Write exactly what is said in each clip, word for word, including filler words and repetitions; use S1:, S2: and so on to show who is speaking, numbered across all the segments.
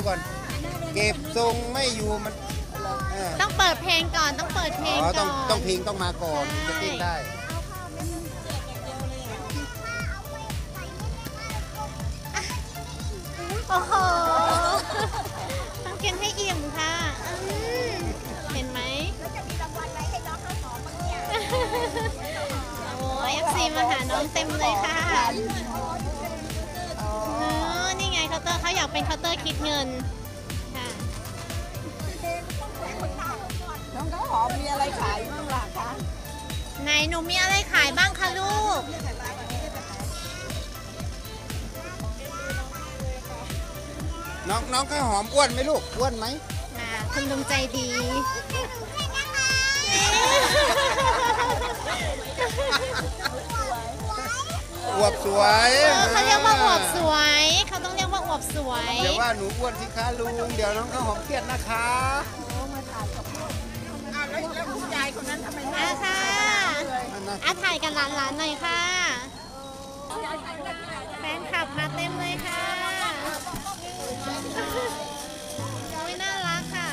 S1: ก่อนเก็บทรงไม่อยู่มัน
S2: ต้องเปิดเพลงก่อนต้องเปิดเพลงก่อน
S1: ต้องต้องเพลงต้องมาก่อนจะเต้นได้
S2: โอ้โหต้องกินให้อิ่มค่ะเห็นไหมโอ้ย เอฟ ซี มาหาน้องเต็มเลยค่ะนี่ไงเคาน์เตอร์เขาอยากเป็นเคาน์เตอร์คิดเงินค่ะ
S3: น้องข้าวหอมมีอะไรขายบ้างล่ะคะ
S2: ไหนหนูมีอะไรขายบ้างคะลูก
S1: น้องน้องข้าวหอมอ้วนไหมลูกอ้วนไหม
S2: คุณลุงใจดี
S1: อวบสวย
S2: เขาเรียกว่าอวบสวยเขาต้องเรียกว่าอวบสวย
S1: เดี๋ยวว่าหนูอ้วนสิคะลุงเดี๋ยวน้องข้าวหอมเครียดนะคะ
S3: มาถ่ายกับพ่ออ้าวแล้วคุณยายคนนั้นทำไมไม่
S2: อาค่ะอาถ่ายกันหลานๆหน่อยค่ะแฟนคลับมาเต็มเลยค่ะไม่น่ารักค่ะ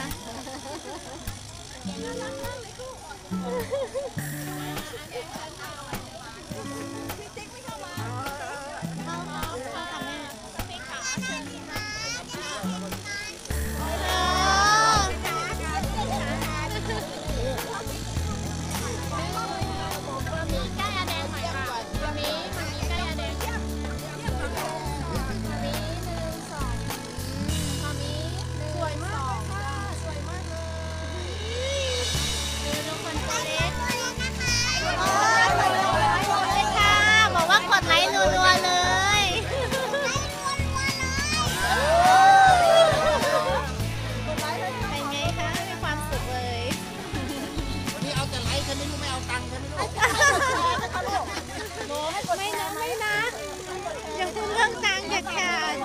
S2: ไม่นะไม่นะอย่าพูดเรื่องตังค์เด็ดขาด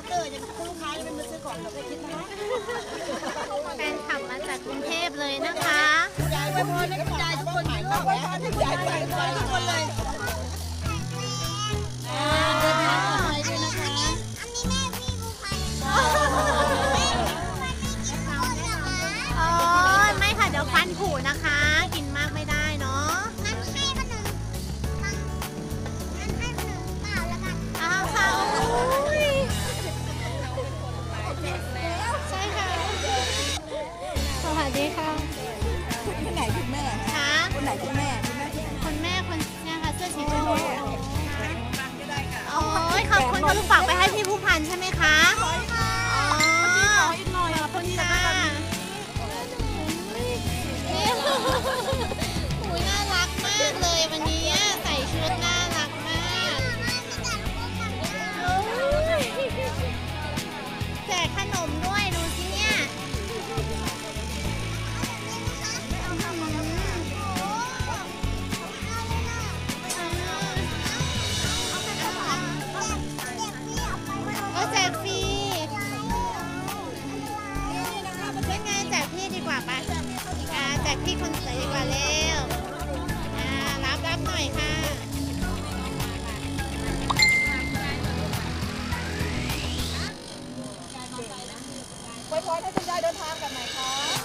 S2: แฟนขับมาจากกรุงเทพเลยนะคะ
S3: ยายไปพอคุณยายทุกคนถ่ายรูปไว้คุณยายไปทุกคนเลยเดินทางปลอดภัยด้วยนะคะ
S2: อันนี้แม่พี่บูภัยอ๋อไม่ค่ะเดี๋ยวฟันผุนะคะกินมากไม่ได้เนาะสวัสดีค่ะ
S3: คนไหนคุณแม่
S2: คะ
S3: คนไหนคุณแม่
S2: คนแม่คนเนี่ยค่ะเสื้อสีชมพูโอ้ยขอบคุณค่ะลูกฝากไปให้พี่ผู้พันใช่ไหมคะอ๋ออีกหน่อยขอบคุณค่ะอุ้ยน่ารักมากเลยวันนี้ใส่ชุดน่ารักมากแจกขนมด้วยดูสิเนี่ยก็แจกฟรีเป็นไงแจกพี่ดีกว่าปะแจกพี่คนสวยดีกว่าเร็วรับรับหน่อยค่ะ
S3: ไว้พอให้คุณยายเดินทางกันไหนคะ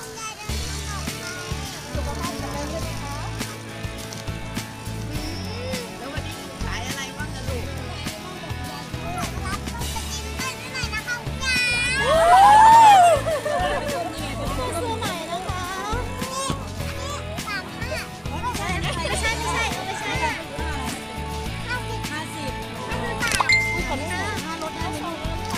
S3: สุขภาพแข็งแรงใช่ไหมคะแล้ววันนี้ขายอะไรบ้างกันลูก
S2: สู้หน่อยนะคะไม่ใช่ไม่ใช่ไม่ใช่ห้าสิบห้าสิบขอบคุณค่ะลดได้ไหม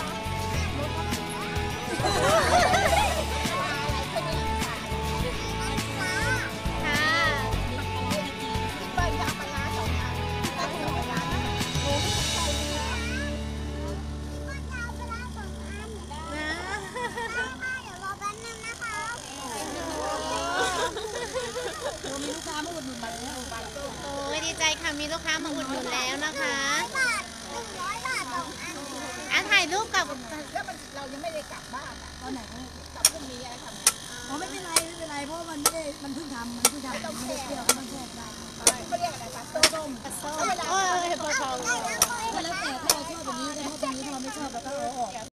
S3: มีลูกค้ามาอุดหนุนบัตรแล้ว
S2: โอ้ยดีใจค่ะมีลูกค้ามาอุดหนุนแล้วนะคะอันถ่ายรูปกับ
S3: แล้วมันเรายังไม่ได้กลับบ้านตอนไหนกลับพรุ่งนี้อะไรทำอ๋อไม่เป็นไรไม่เป็นไรเพราะมันไม่ได้มันเพิ่งทำมันเพิ่งทำไม่ได้เที่ยวมันแช่ได้เขาเรียกอะไรคะต้มต้ม
S2: โอ้ยพอพอ
S3: ก็แล้วแต่ถ้าเราชอบแบบนี้ถ้าแบบนี้ถ้าเราไม่ชอบเราก็เอาออก